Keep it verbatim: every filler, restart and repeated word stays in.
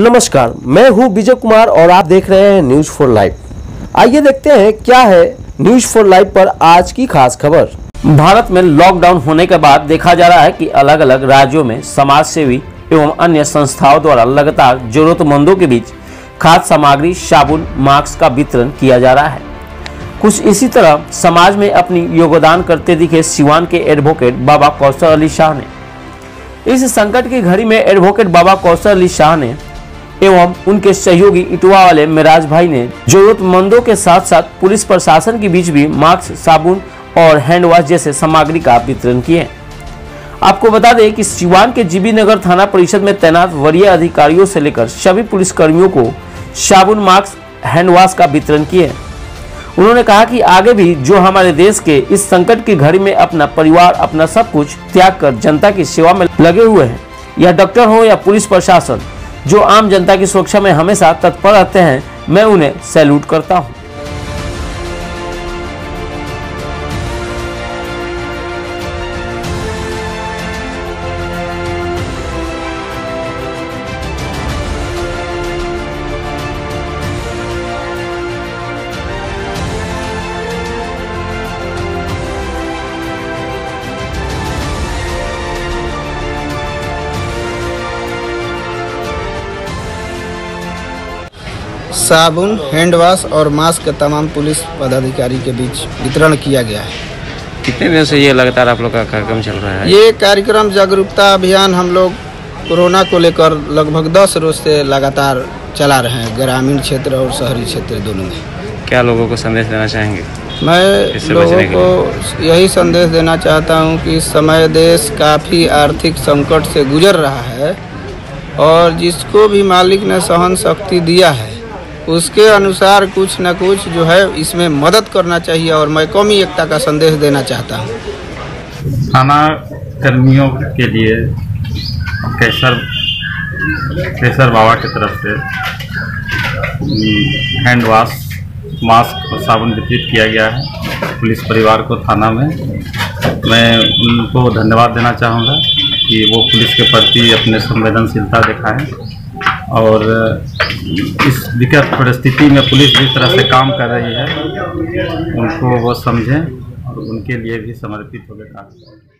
नमस्कार, मैं हूं विजय कुमार और आप देख रहे हैं न्यूज फॉर लाइफ। आइए देखते हैं क्या है न्यूज फॉर लाइफ पर आज की खास खबर। भारत में लॉकडाउन होने के बाद देखा जा रहा है कि अलग अलग राज्यों में समाज सेवी एवं अन्य संस्थाओं द्वारा लगातार जरूरतमंदों के बीच खाद्य सामग्री, साबुन, मास्क का वितरण किया जा रहा है। कुछ इसी तरह समाज में अपनी योगदान करते दिखे सिवान के एडवोकेट बाबा कौसर अली शाह ने। इस संकट की घड़ी में एडवोकेट बाबा कौसर अली शाह ने एवं उनके सहयोगी इटवा वाले मेराज भाई ने जरूरतमंदों के साथ साथ पुलिस प्रशासन के बीच भी मास्क, साबुन और हैंड वॉश जैसे सामग्री का वितरण किए। आपको बता दें कि सिवान के जीबी नगर थाना परिषद में तैनात वरीय अधिकारियों से लेकर सभी पुलिसकर्मियों को साबुन, मास्क, हैंड वॉश का वितरण किए। उन्होंने कहा कि आगे भी जो हमारे देश के इस संकट की घड़ी में अपना परिवार, अपना सब कुछ त्याग कर जनता की सेवा में लगे हुए हैं, या डॉक्टर हो या पुलिस प्रशासन, जो आम जनता की सुरक्षा में हमेशा तत्पर रहते हैं, मैं उन्हें सैल्यूट करता हूं। साबुन, हैंड वॉश और मास्क तमाम पुलिस पदाधिकारी के बीच वितरण किया गया है। कितने दिन से ये लगातार आप लोग का कार्यक्रम चल रहा है? ये कार्यक्रम जागरूकता अभियान हम लोग कोरोना को लेकर लगभग दस रोज से लगातार चला रहे हैं, ग्रामीण क्षेत्र और शहरी क्षेत्र दोनों में। क्या लोगों को संदेश देना चाहेंगे? मैं लोगों को यही संदेश देना चाहता हूँ कि इस समय देश काफ़ी आर्थिक संकट से गुजर रहा है और जिसको भी मालिक ने सहन शक्ति दिया है उसके अनुसार कुछ न कुछ जो है इसमें मदद करना चाहिए। और मैं कौमी एकता का संदेश देना चाहता हूँ। थाना कर्मियों के लिए केसर केसर बाबा की तरफ से हैंड वॉश, मास्क और साबुन वितरित किया गया है पुलिस परिवार को थाना में। मैं उनको धन्यवाद देना चाहूँगा कि वो पुलिस के प्रति अपने संवेदनशीलता दिखाएं और इस विकट परिस्थिति में पुलिस जिस तरह से काम कर रही है उनको वो समझें और उनके लिए भी समर्पित होकर काम करें।